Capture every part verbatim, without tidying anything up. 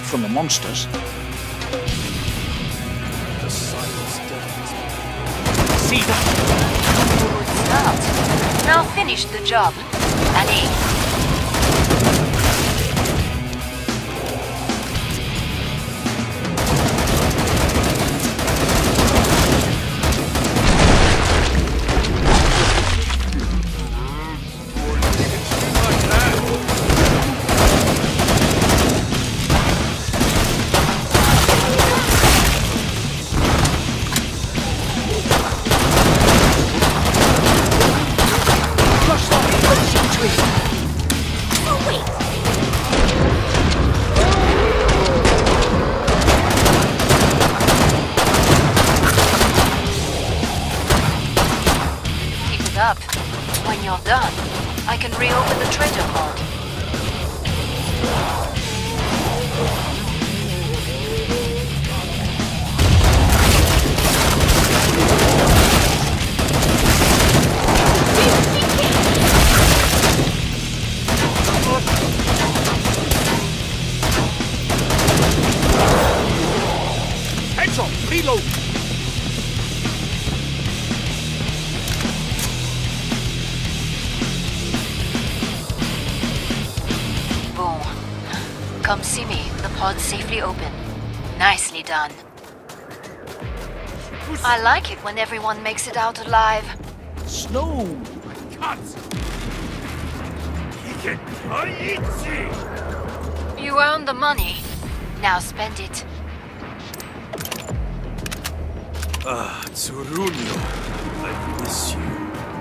from the monsters. The silence deafens me. See that? Good start. Now finish the job. Allez. Up. When you're done, I can reopen the treasure pod. Heads up! Reload! Come see me. The pod's safely open. Nicely done. I like it when everyone makes it out alive. Snow! You earned the money. Now spend it. Ah, Zurunio. I miss you.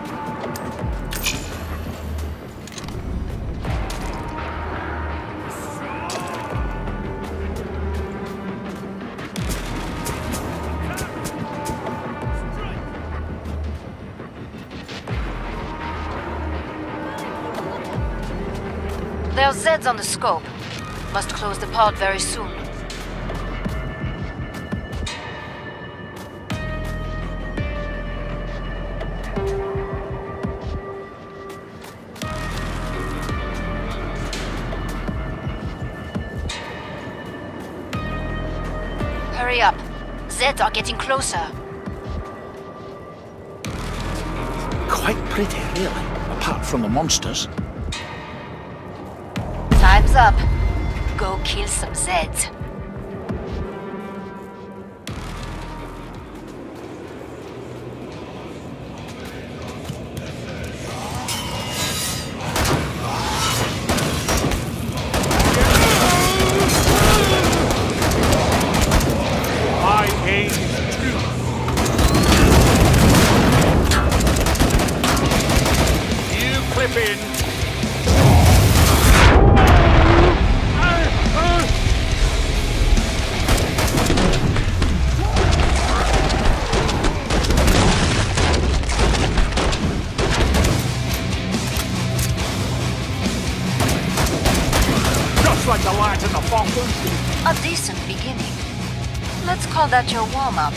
There's Zeds on the scope. Must close the pod very soon. Hurry up. Zeds are getting closer. Quite pretty, really, apart from the monsters. Time's up. Go kill some Zeds. My aim is true. You clip in. Like the light in the fountain. A decent beginning. Let's call that your warm-up.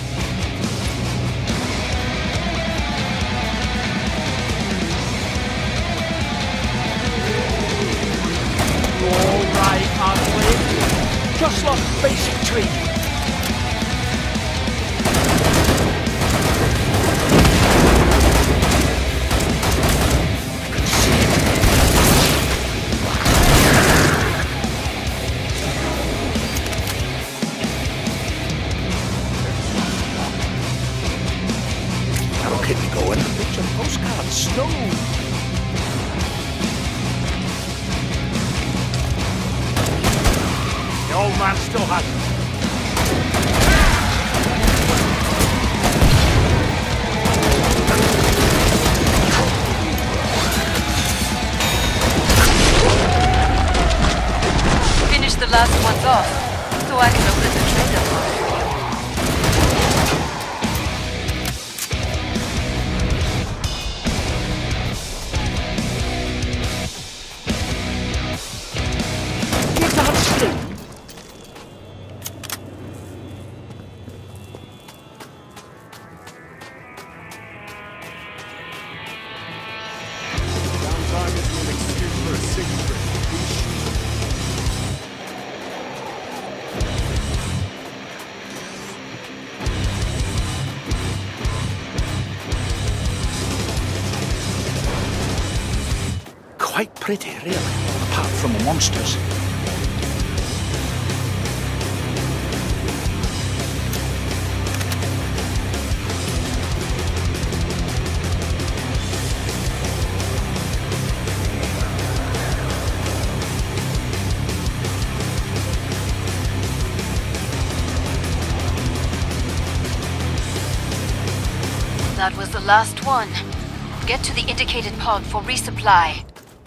All right, ugly. Just like basic training. Keep me going. Picture postcard, snow. The old man still has it. Finish the last ones off, so I can open the treasure pod. quite pretty, really, apart from the monsters. That was the last one. Get to the indicated pod for resupply.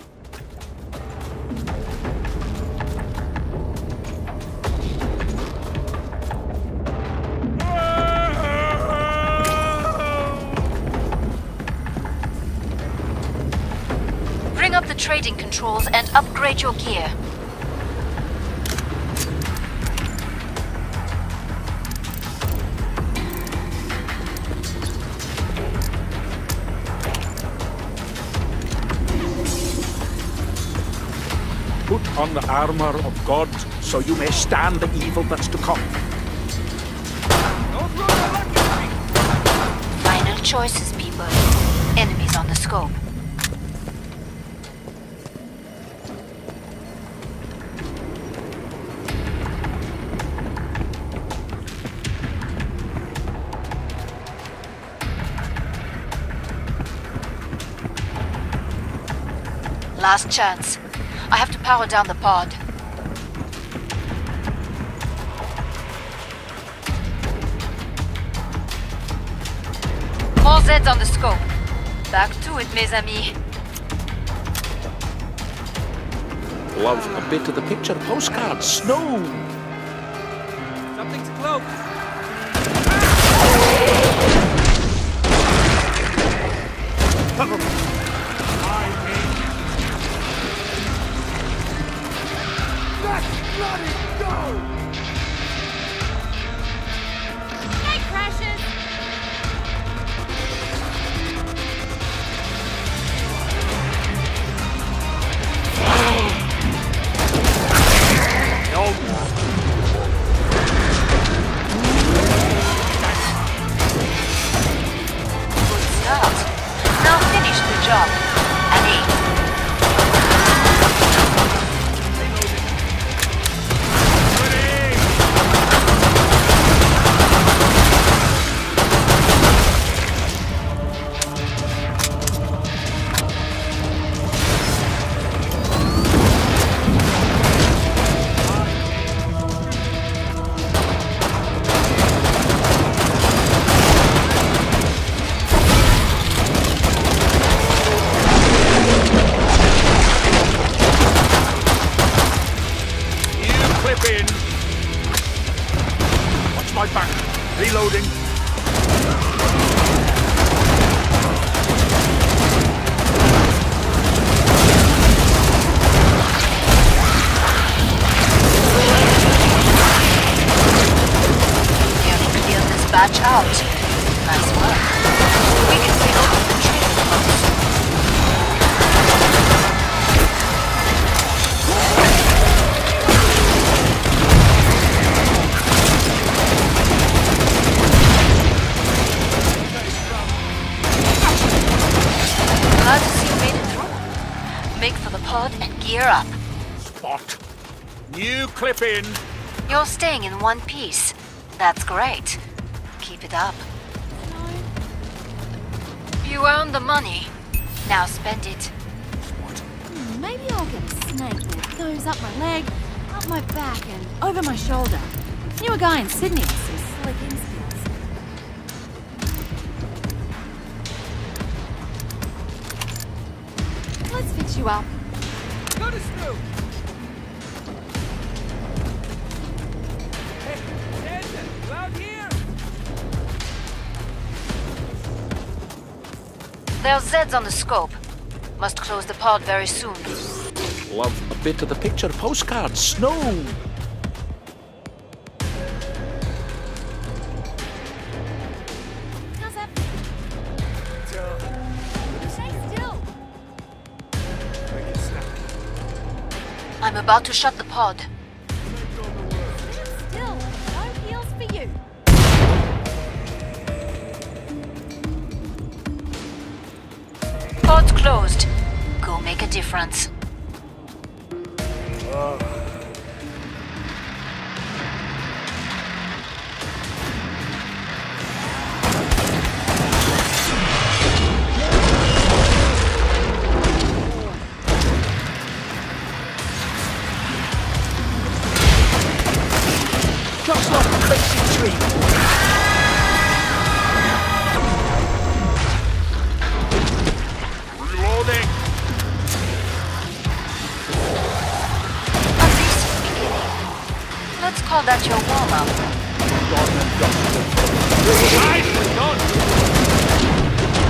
Bring up the trading controls and upgrade your gear. Put on the armor of God, so you may stand the evil that's to come. Final choices, people. Enemies on the scope. Last chance. I have to power down the pod. More Zeds on the scope. Back to it, mes amis. Love a bit of the picture postcard. Snow! Something's close. Reloading. Batch out. Nice work. We can reopen the trading post. Glad to see you made it through. Make for the pod and gear up. Spot. New clip in. You're staying in one piece. That's great. Keep it up. You earned the money. Now spend it. Hmm, maybe I'll get a snake that goes up my leg, up my back, and over my shoulder. Knew a guy in Sydney with some slick in skills. Let's fix you up. Go to Snoop. Hey, Jensen, you out here? There are Zeds on the scope. Must close the pod very soon. Love a bit of the picture postcard. Snow. How's that? Stay still. I'm about to shut the pod. Sit still. No heals for you. Pod's closed. Go make a difference. Just like a basic tree. Reloading. A decent beginning. Let's call that your warm-up. Nicely done.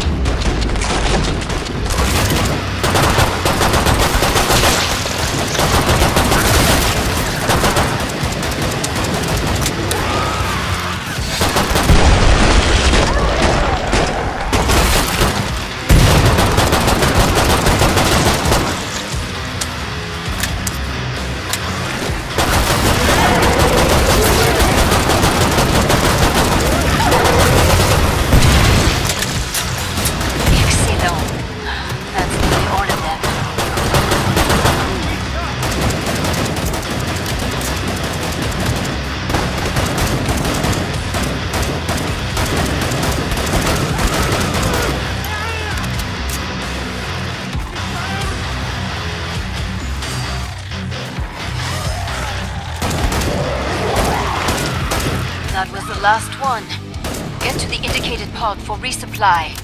That was the last one. Get to the indicated pod for resupply.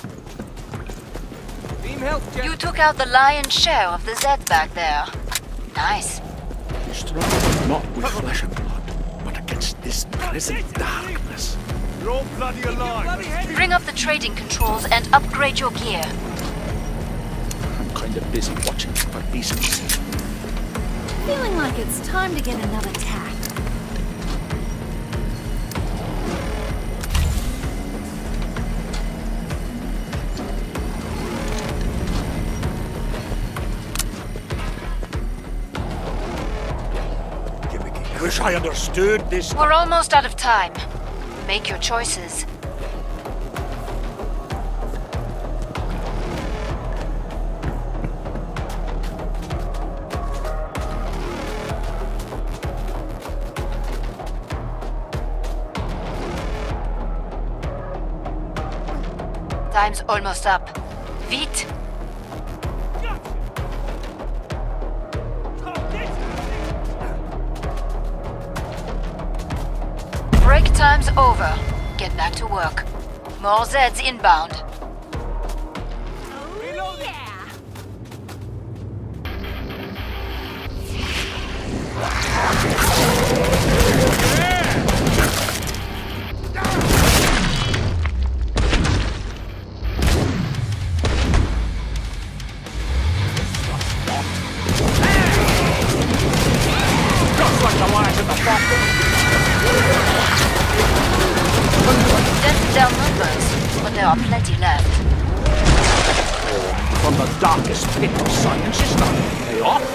Team help, Jet. You took out the lion's share of the Zeds back there. Nice. Struggle not with flesh and blood, but against this present darkness. You're all bloody alive. Bring up the trading controls and upgrade your gear. I'm kind of busy watching for decency. Feeling like it's time to get another tack. Wish I understood this. We're almost out of time. Make your choices. Time's almost up. Vite! Break time's over. Get back to work. More Zeds inbound. Just like the lions in the bottom. Dented down numbers, but there are plenty left. From the darkest pit of science, it's not to pay off.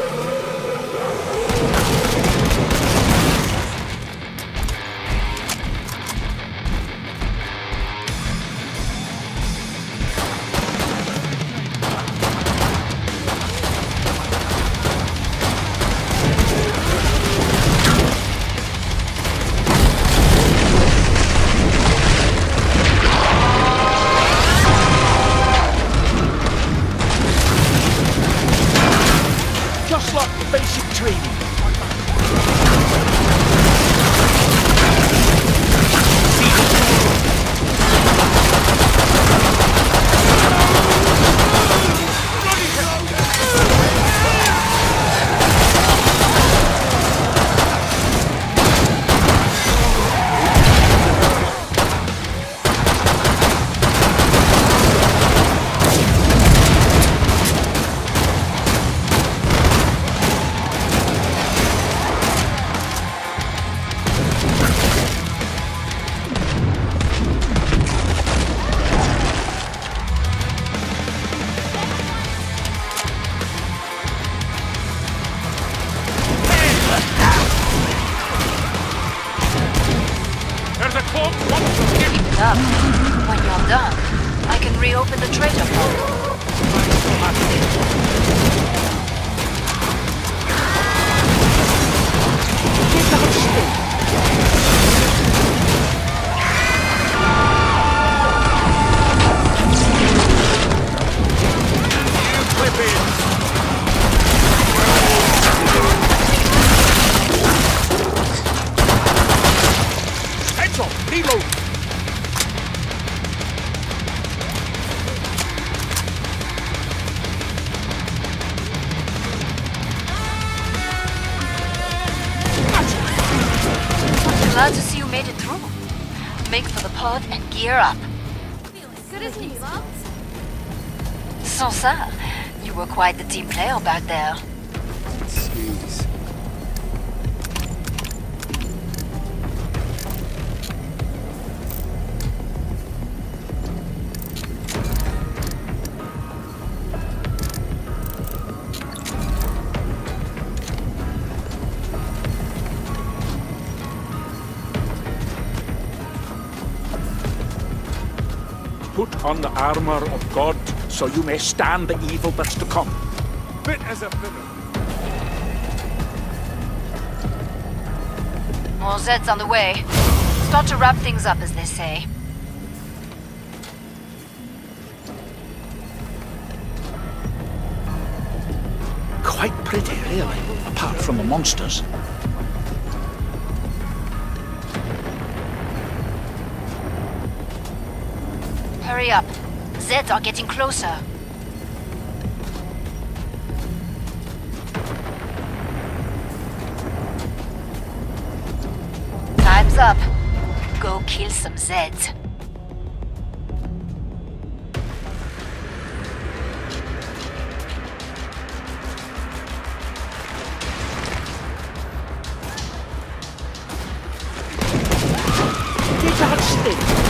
Just like the basic training. There's a cloak. Keep it up. When you're done, I can reopen the trader pod. Glad to see you made it through. Make for the pod and gear up. Good as new, Bob. Sans ça, you were quite the team player back there. Jeez. Put on the armor of God, so you may stand the evil that's to come. Fit as a fiddle. More Zeds on the way. Start to wrap things up, as they say. Quite pretty, really, apart from the monsters. Hurry up. Zeds are getting closer. Time's up. Go kill some Zeds. Get out, stick!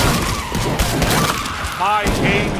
My aim.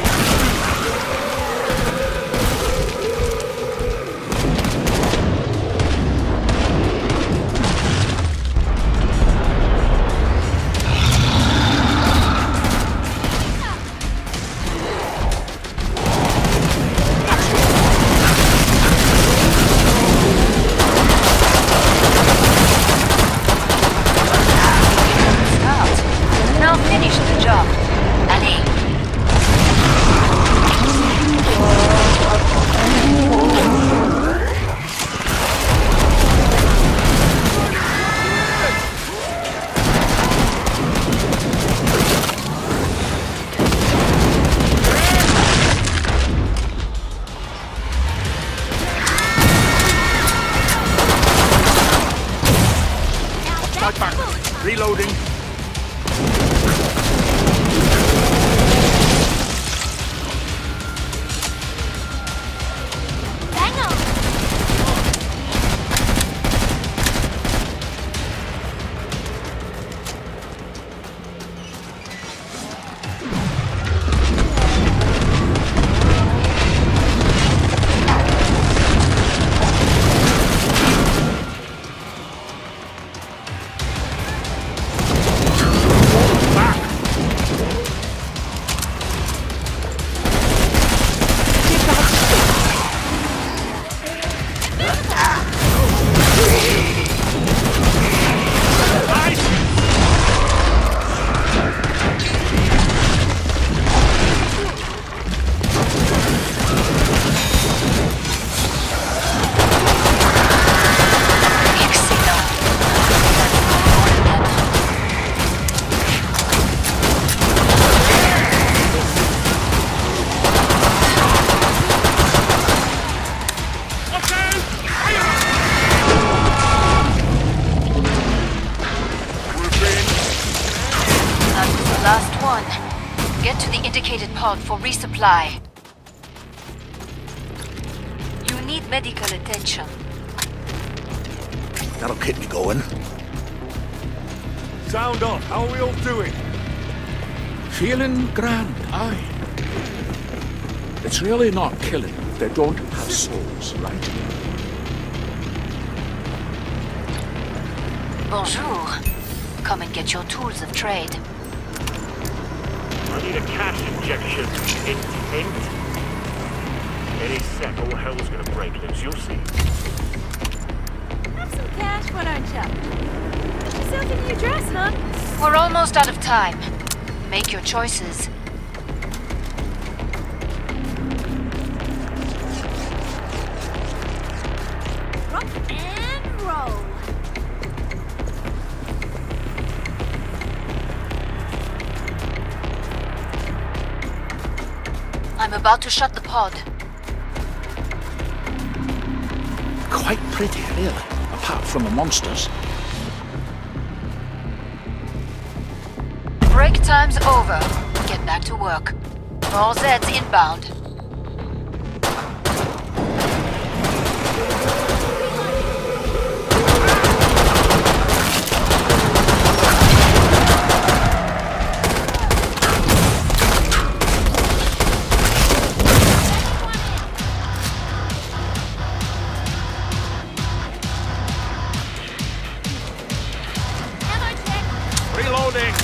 Start. Now finish the job. Allez. Start back. Reloading. Hang on. Last one. Get to the indicated pod for resupply. You need medical attention. That'll keep me going. Sound on. How are we all doing? Feeling grand, aye. It's really not killing if they don't have souls, right? Bonjour. Come and get your tools of trade. I need a cash injection. Intent. Any sec, all hell's gonna break loose. You'll see. Have some cash, why don't ya? Get yourself a new dress, huh? We're almost out of time. Make your choices. Rock and roll. I'm about to shut the pod. Quite pretty, really, apart from the monsters. Break time's over. Get back to work. All Zeds inbound. Reloading!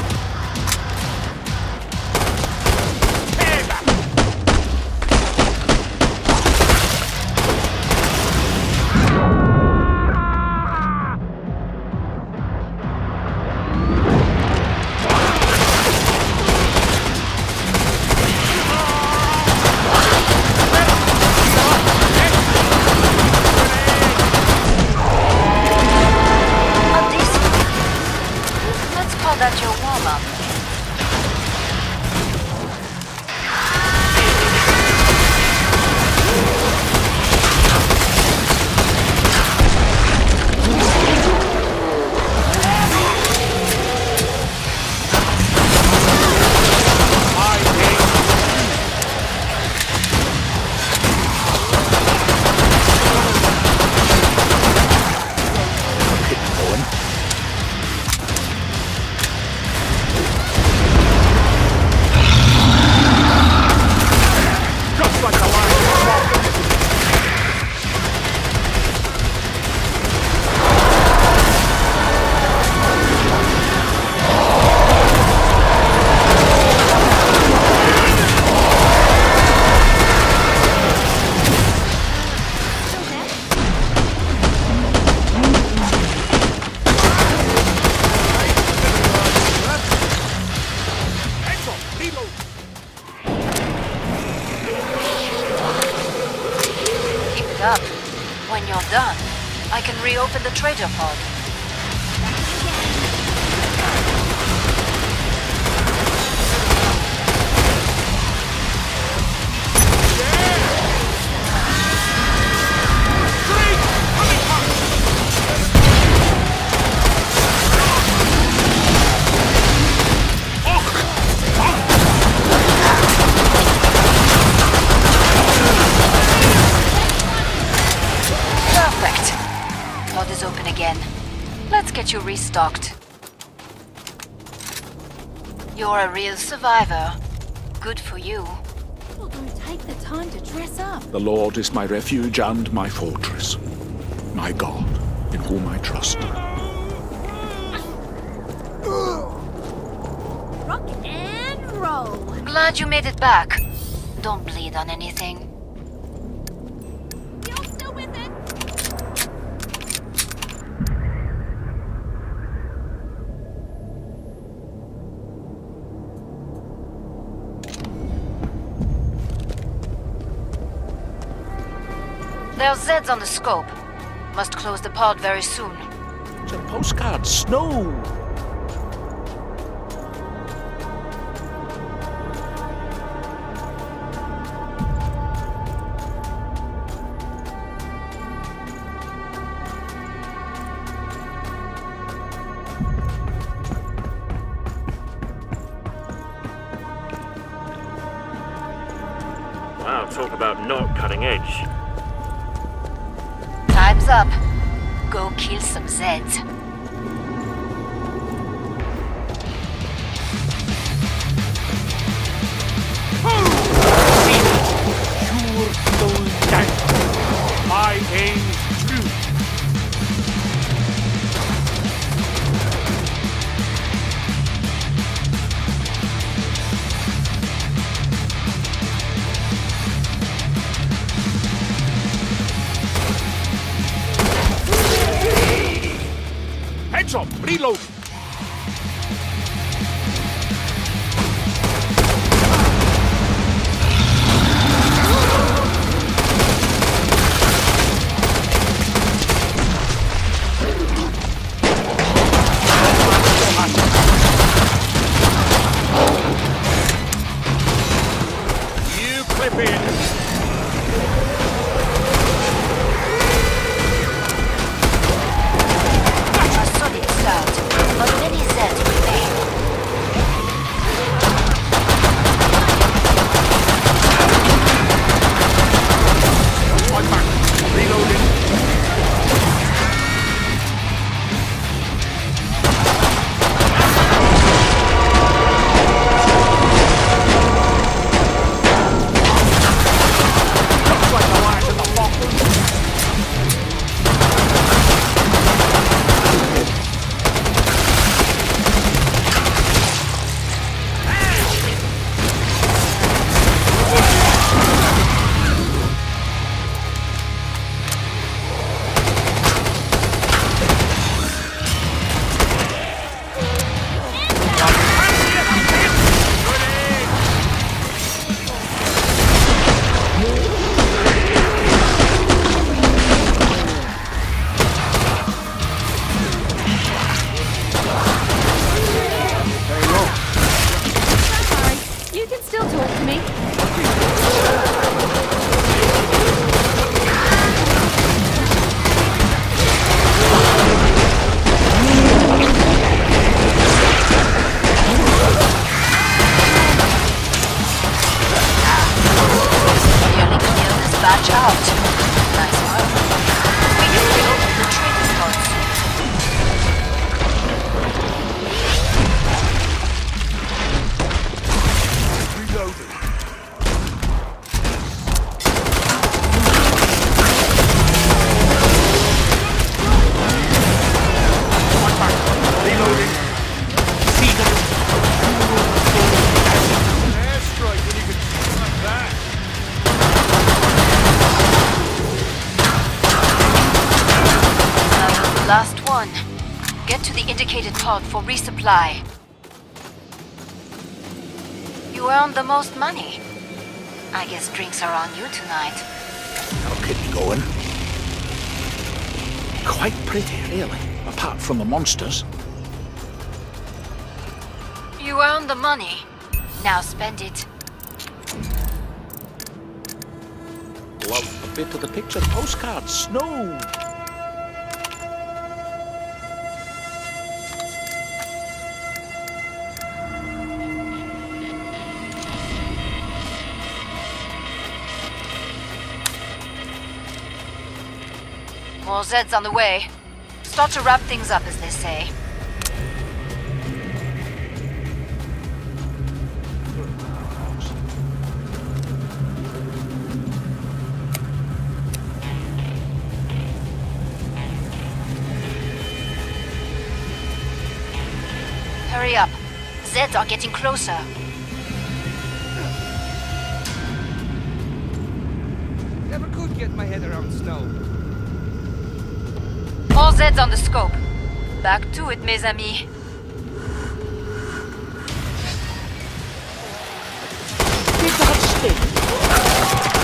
That's your warm-up. Up. When you're done, I can reopen the trader pod. Pod is open again. Let's get you restocked. You're a real survivor. Good for you. People don't take the time to dress up. The Lord is my refuge and my fortress, my God, in whom I trust. Rock and roll. Glad you made it back. Don't bleed on anything. You're still with it? There's Zeds on the scope. Must close the pod very soon. It's a postcard. Snow! Wow, talk about not cutting edge. Time's up. Go kill some Zeds. My aim too. Reload! You clip in. A solid start, but many Zeds remain. One back. Reloading. Looks like the light in the bottom. Don't worry, you can still talk to me. Nearly clear this batch out. Nice work. We can reopen the trading pods. Reloading. One back. Reloading. See them. Airstrike when you can shoot like that. Now you're the last one. Get to the indicated pod for resupply. You earned the most money. I guess drinks are on you tonight. That'll keep me going. Quite pretty, really, apart from the monsters. You earned the money. Now spend it. Love a bit of the picture postcard. Snow. More Zeds on the way. Start to wrap things up, as they say. Hurry up. Zeds are getting closer. Never could get my head around snow. All Zeds on the scope. Back to it, mes amis. Did that stick?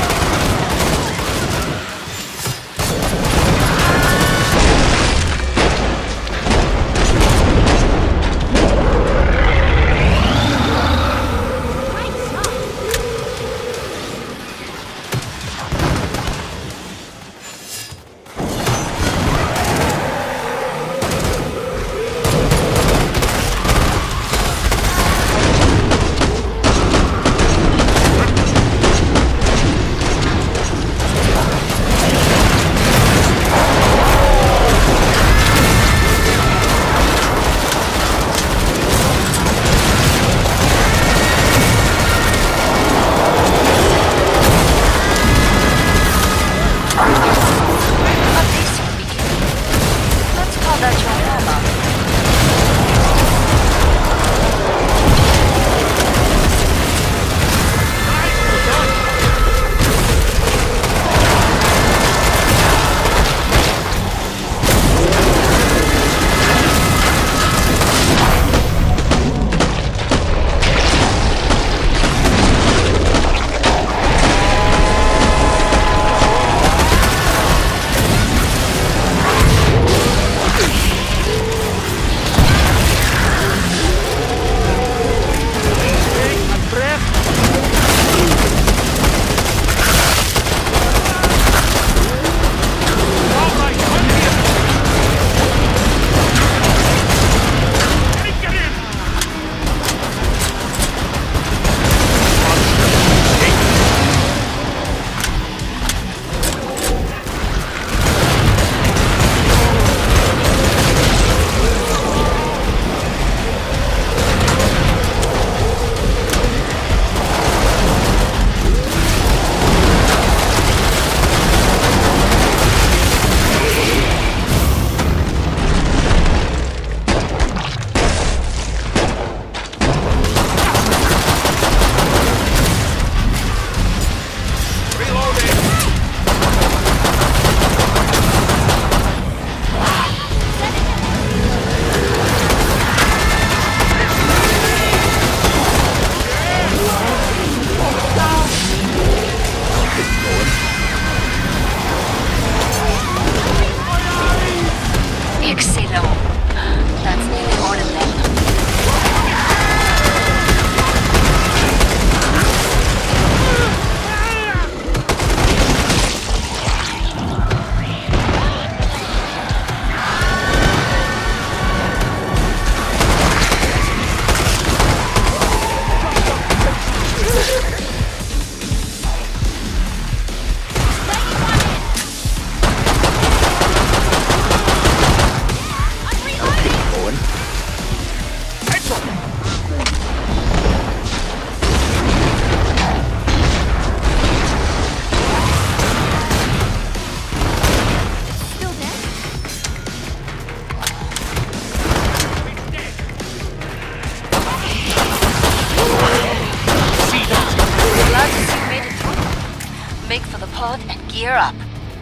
pod and gear up.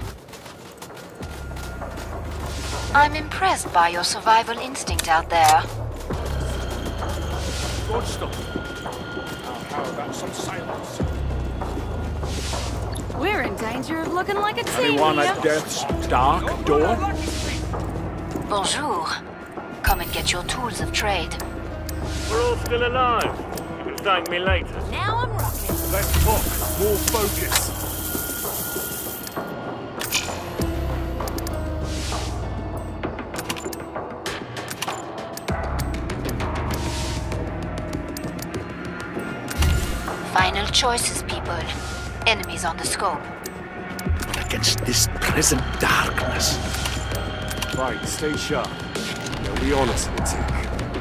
I'm impressed by your survival instinct out there. Good stuff. Now, how about some silence? We're in danger of looking like a team Anyone here. at death's dark dawn? Bonjour. Come and get your tools of trade. We're all still alive. You can thank me later. Now I'm rocking. Let's talk. More focus. Final choices, people. Enemies on the scope. But against this present darkness, Right, stay sharp. They'll be on us in a tick.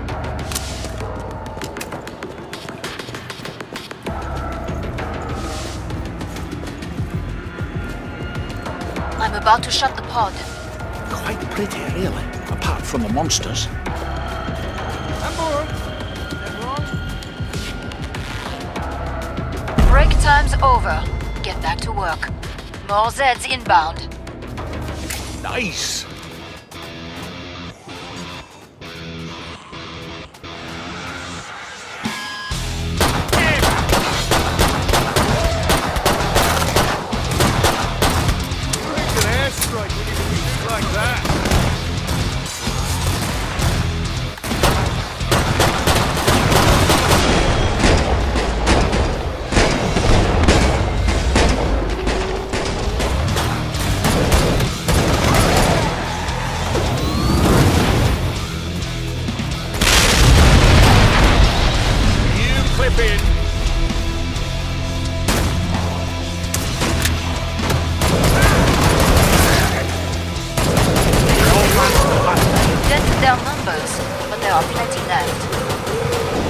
I'm about to shut the pod. quite pretty, really, apart from the monsters. I'm bored. Nothing wrong? Break time's over. Get back to work. More Zeds inbound. Nice. It's an airstrike when you can be just like that. You clip in. Dented their numbers, but there are plenty left.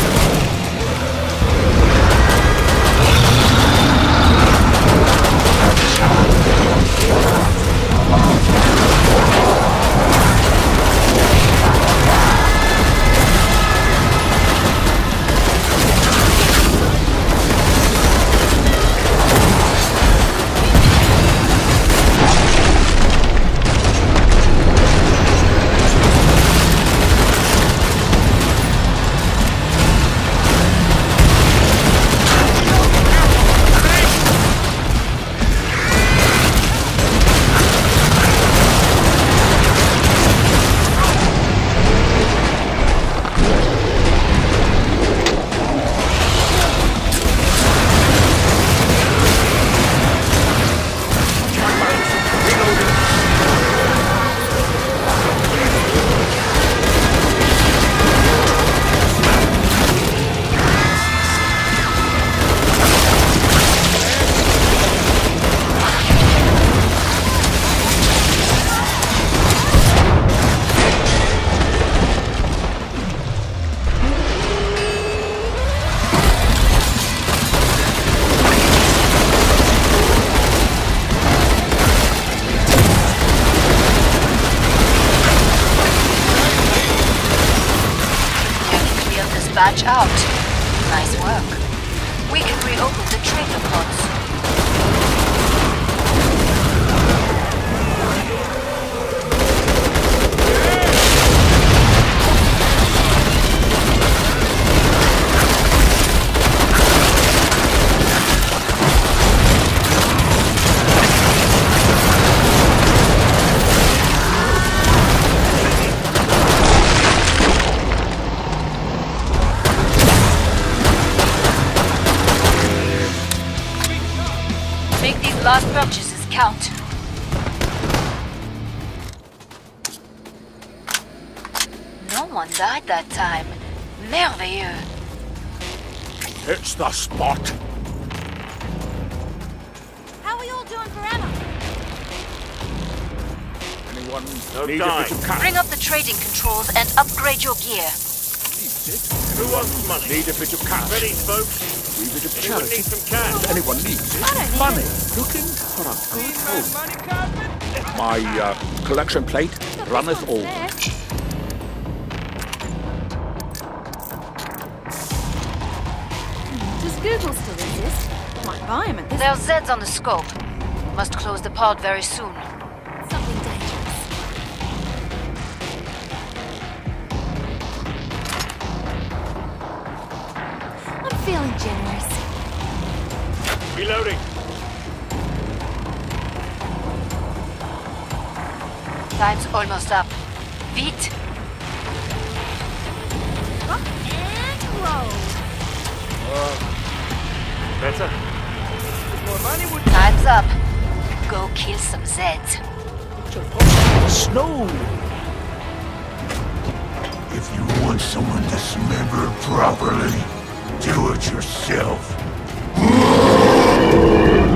Clear this batch out. Nice work. We can reopen the trader pods. Make these last purchases count. No one died that time. Merveilleux. It's the spot. How are we all doing for ammo? Anyone No need time. a bit of cash? Bring up the trading controls and upgrade your gear. Who wants money? Need a bit of cash? Ready, folks? Need a bit of Anyone charity? need some cash? Anyone needs it? I don't need Money. it. Looking for a good Need my home. money, Cartman? My uh, collection plate Got runneth this one over. there. Hmm, Does Google still exist? Might buy him at this. There are Zeds on the scope. Must close the pod very soon. Something dangerous. I'm feeling generous. Reloading. Time's almost up. Vite! Rock and roll. Better? More money would... Time's up. Go kill some Zeds. Snow! If you want someone dismembered properly, do it yourself.